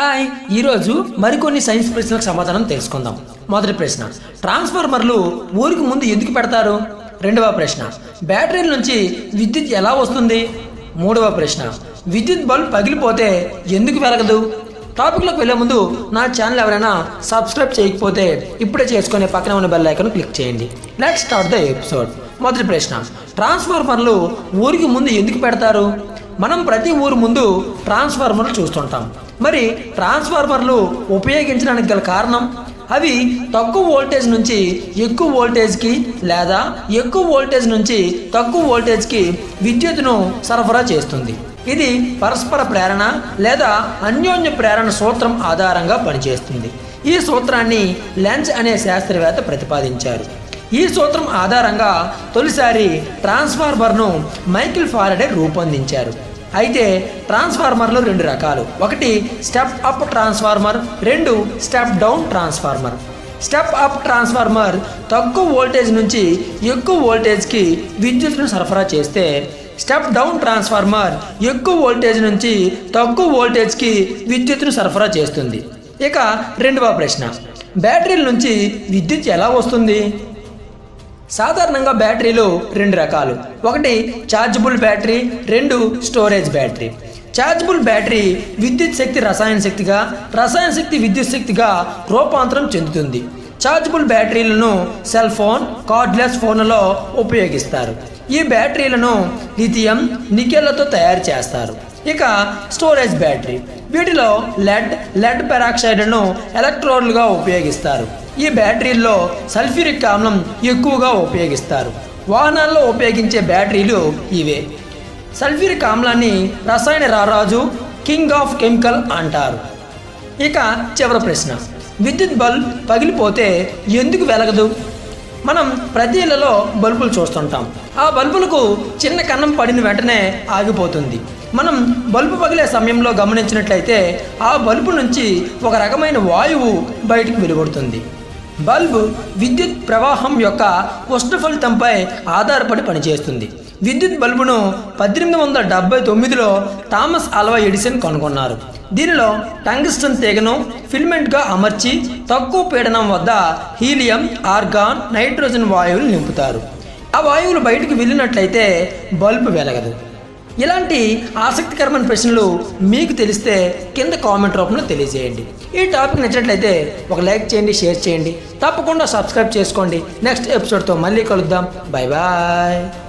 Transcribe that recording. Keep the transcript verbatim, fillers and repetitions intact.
Hi ఈరోజు మరికొన్ని science ప్రశ్నలకు సమాధానం తెలుసుకుందాం. మొదటి ప్రశ్న, ట్రాన్స్ఫార్మర్లు ఊరికి ముందు ఎందుకు పెడతారు? రెండవ ప్రశ్న, బ్యాటరీల నుంచి విద్యుత్ ఎలా వస్తుంది? మూడవ ప్రశ్న, విద్యుత్ బల్బ్ పగిలిపోతే ఎందుకు వెలగదు? టాపిక్లోకి వెళ్ళే ముందు నా ఛానల్ ఎవరైనా సబ్స్క్రైబ్ చేయకపోతే ఇప్పుడే చేసుకునే పక్కన ఉన్న బెల్ ఐకాన్ క్లిక్ చేయండి. Let's start the episode. మొదటి ప్రశ్న, ట్రాన్స్ఫార్మర్లు ఊరికి ముందు ఎందుకు పెడతారు? మనం ప్రతి ఊరు ముందు ట్రాన్స్ఫార్మర్లు చూస్తుంటాం. మరి ట్రాన్స్ఫార్మర్లు ఉపయోగించడానికి గల కారణం, అవి తక్కువ వోల్టేజ్ నుంచి ఎక్కువ వోల్టేజ్కి లేదా ఎక్కువ వోల్టేజ్ నుంచి తక్కువ వోల్టేజ్కి విద్యుత్తును సరఫరా చేస్తుంది. ఇది పరస్పర ప్రేరణ లేదా అన్యోన్య ప్రేరణ సూత్రం ఆధారంగా పనిచేస్తుంది. ఈ సూత్రాన్ని లెంజ్ అనే శాస్త్రవేత్త ప్రతిపాదించారు. ఈ సూత్రం ఆధారంగా తొలిసారి ట్రాన్స్ఫార్మర్ను మైకిల్ ఫారడే రూపొందించారు. అయితే ట్రాన్స్ఫార్మర్లు రెండు రకాలు. ఒకటి స్టెప్ అప్ ట్రాన్స్ఫార్మర్, రెండు step down transformer. Step up transformer తక్కువ వోల్టేజ్ నుంచి ఎక్కువ వోల్టేజ్కి విద్యుత్తును సరఫరా చేస్తే, స్టెప్ డౌన్ ట్రాన్స్ఫార్మర్ ఎక్కువ వోల్టేజ్ నుంచి తక్కువ వోల్టేజ్కి విద్యుత్తును సరఫరా చేస్తుంది. ఇక రెండవ ప్రశ్న, బ్యాటరీల నుంచి విద్యుత్ ఎలా వస్తుంది? సాధారణంగా బ్యాటరీలు రెండు రకాలు. ఒకటి ఛార్జబుల్ బ్యాటరీ, రెండు స్టోరేజ్ బ్యాటరీ. ఛార్జబుల్ బ్యాటరీ విద్యుత్ శక్తి రసాయన శక్తిగా, రసాయన శక్తి విద్యుత్ శక్తిగా రూపాంతరం చెందుతుంది. ఛార్జబుల్ బ్యాటరీలను సెల్ ఫోన్, కార్డ్లెస్ ఫోన్లలో ఉపయోగిస్తారు. ఈ బ్యాటరీలను లిథియం, నికెల్తో తయారు చేస్తారు. ఇక స్టోరేజ్ బ్యాటరీ, వీటిలో లెడ్ లెడ్ పెరాక్సైడ్ను ఎలక్ట్రోడ్లుగా ఉపయోగిస్తారు. ఈ బ్యాటరీల్లో సల్ఫ్యూరిక్ ఆమ్లం ఎక్కువగా ఉపయోగిస్తారు. వాహనాల్లో ఉపయోగించే బ్యాటరీలు ఇవే. సల్ఫ్యూరిక్ ఆమ్లాన్ని రసాయన రారాజు, కింగ్ ఆఫ్ కెమికల్ అంటారు. ఇక చివరి ప్రశ్న, విద్యుత్ బల్బ్ పగిలిపోతే ఎందుకు వెలగదు? మనం ప్రతి ఇళ్లలో బల్బులు చూస్తుంటాం. ఆ బల్బులకు చిన్న కన్నం పడిన వెంటనే ఆగిపోతుంది. మనం బల్బు పగిలే సమయంలో గమనించినట్లయితే ఆ బల్బు నుంచి ఒక రకమైన వాయువు బయటకు వెలువడుతుంది. బల్బు విద్యుత్ ప్రవాహం యొక్క ఉష్ణ ఫలితంపై ఆధారపడి పనిచేస్తుంది. విద్యుత్ బల్బును పద్దెనిమిది వందల డెబ్బై తొమ్మిదిలో థామస్ ఆల్వా ఎడిసన్ కనుగొన్నారు. దీనిలో టంగ్స్టన్ తీగను ఫిల్మెంట్గా అమర్చి తక్కువ పీడనం వద్ద హీలియం, ఆర్గాన్, నైట్రోజన్ వాయువులు నింపుతారు. ఆ వాయువులు బయటకు వెళ్ళినట్లయితే బల్బు వెలగదు. ఇలాంటి ఆసక్తికరమైన ప్రశ్నలు మీకు తెలిస్తే కింద కామెంట్ రూపంలో తెలియజేయండి. ఈ టాపిక్ నచ్చినట్లయితే ఒక లైక్ చేయండి, షేర్ చేయండి, తప్పకుండా సబ్స్క్రైబ్ చేసుకోండి. నెక్స్ట్ ఎపిసోడ్తో మళ్ళీ కలుద్దాం. Bye bye.